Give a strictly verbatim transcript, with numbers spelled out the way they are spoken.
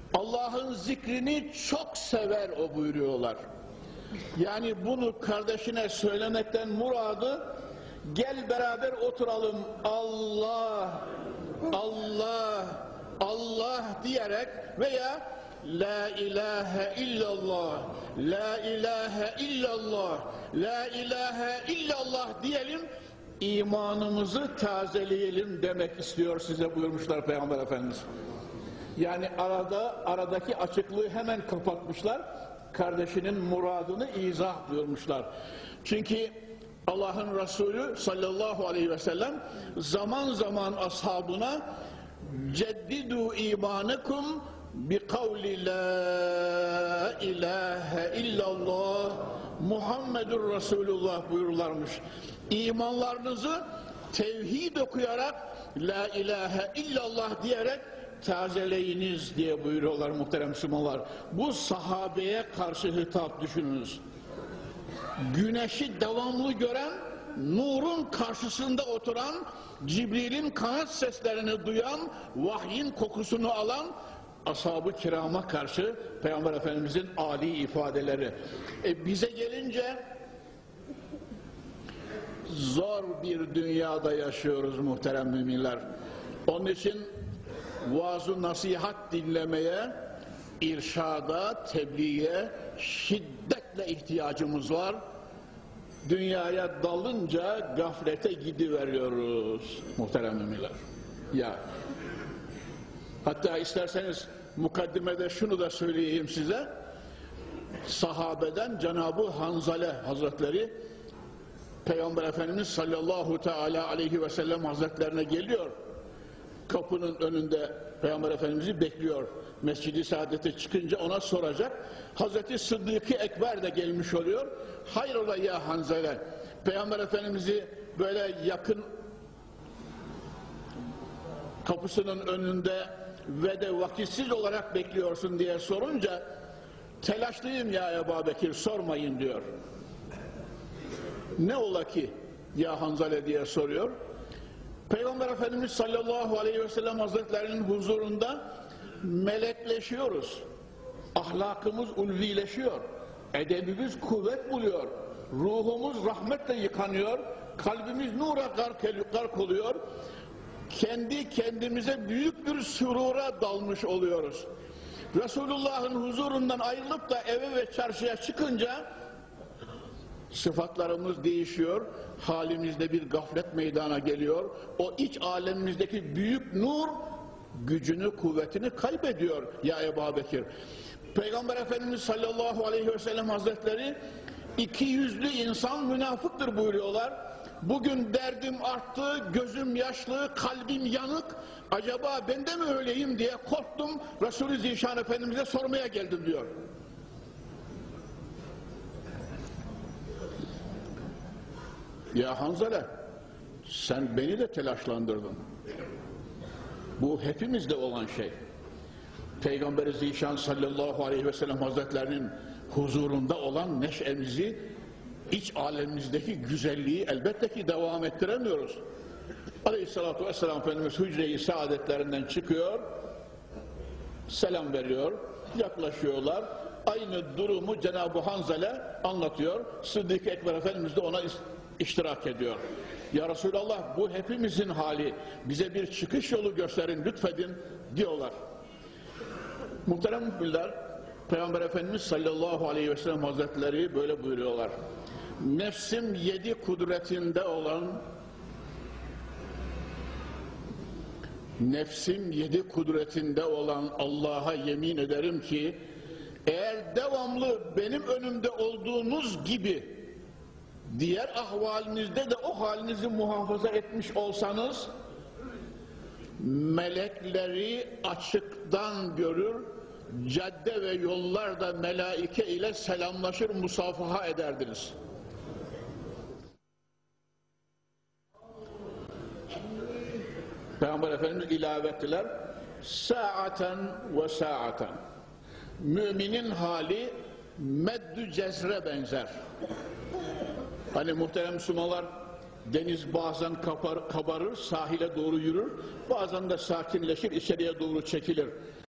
Allah'ın zikrini çok sever o buyuruyorlar. Yani bunu kardeşine söylemekten muradı, gel beraber oturalım Allah, Allah, Allah diyerek veya La ilahe illallah, La ilahe illallah, La ilahe illallah diyelim, imanımızı tazeleyelim demek istiyor size buyurmuşlar Peygamber Efendimiz. Yani arada aradaki açıklığı hemen kapatmışlar. Kardeşinin muradını izah buyurmuşlar. Çünkü Allah'ın Resulü sallallahu aleyhi ve sellem zaman zaman ashabına ceddidu imanekum bi kavli la ilahe illallah Muhammedur Resulullah buyururlarmış. İmanlarınızı tevhid okuyarak la ilahe illallah diyerek tazeleyiniz diye buyuruyorlar muhterem Müslümanlar. Bu sahabeye karşı hitap düşününüz. Güneşi devamlı gören, nurun karşısında oturan, Cibril'in kanat seslerini duyan, vahyin kokusunu alan ashab-ı kirama karşı Peygamber Efendimizin âli ifadeleri. E bize gelince zor bir dünyada yaşıyoruz muhterem müminler. Onun için vaaz-ı nasihat dinlemeye, irşada, tebliğe şiddetle ihtiyacımız var. Dünyaya dalınca gaflete gidiveriyoruz muhterem müminler. Ya. Hatta isterseniz mukaddimede şunu da söyleyeyim size. Sahabeden Cenab-ı Hanzale Hazretleri Peygamber Efendimiz sallallahu teala aleyhi ve sellem Hazretlerine geliyor. Kapının önünde Peygamber Efendimiz'i bekliyor. Mescid-i Saadet'e çıkınca ona soracak. Hazreti Sıddık-ı Ekber de gelmiş oluyor. Hayrola ya Hanzale, Peygamber Efendimiz'i böyle yakın kapısının önünde ve de vakitsiz olarak bekliyorsun diye sorunca, telaşlıyım ya Ebu Bekir, sormayın diyor. Ne ola ki ya Hanzale diye soruyor. Peygamber Efendimiz sallallahu aleyhi ve sellem Hazretlerinin huzurunda melekleşiyoruz. Ahlakımız ulvileşiyor. Edebimiz kuvvet buluyor. Ruhumuz rahmetle yıkanıyor. Kalbimiz nura gark, gark oluyor. Kendi kendimize büyük bir sürura dalmış oluyoruz. Resulullah'ın huzurundan ayrılıp da eve ve çarşıya çıkınca sıfatlarımız değişiyor, halimizde bir gaflet meydana geliyor. O iç alemimizdeki büyük nur gücünü, kuvvetini kaybediyor ya Ebu Bekir. Peygamber Efendimiz sallallahu aleyhi ve sellem Hazretleri iki yüzlü insan münafıktır buyuruyorlar. Bugün derdim arttı, gözüm yaşlı, kalbim yanık. Acaba ben de mi öyleyim diye korktum. Resulü Zişan Efendimiz'e sormaya geldim diyor. Ya Hanzale, sen beni de telaşlandırdın. Bu hepimizde olan şey. Peygamber-i Zişan sallallahu aleyhi ve sellem Hazretlerinin huzurunda olan neşemizi, iç alemimizdeki güzelliği elbette ki devam ettiremiyoruz. Aleyhissalatu vesselam Efendimiz hücre-i saadetlerinden çıkıyor, selam veriyor, yaklaşıyorlar. Aynı durumu Cenab-ı Hanzale anlatıyor. Sıddık-ı Ekber Efendimiz de ona iştirak ediyor. Ya Resulallah, bu hepimizin hali, bize bir çıkış yolu gösterin lütfedin diyorlar. Muhterem müminler, Peygamber Efendimiz sallallahu aleyhi ve sellem Hazretleri böyle buyuruyorlar. Nefsim yedi kudretinde olan nefsim yedi kudretinde olan Allah'a yemin ederim ki eğer devamlı benim önümde olduğunuz gibi diğer ahvalinizde de o halinizi muhafaza etmiş olsanız melekleri açıktan görür, cadde ve yollarda melaike ile selamlaşır, musafaha ederdiniz. Peygamber Efendimiz ilave ettiler. Sa'aten ve sa'aten. Müminin hali meddü cezre benzer. Hani muhterem Müslümanlar, deniz bazen kapar, kabarır, sahile doğru yürür, bazen de sakinleşir, içeriye doğru çekilir.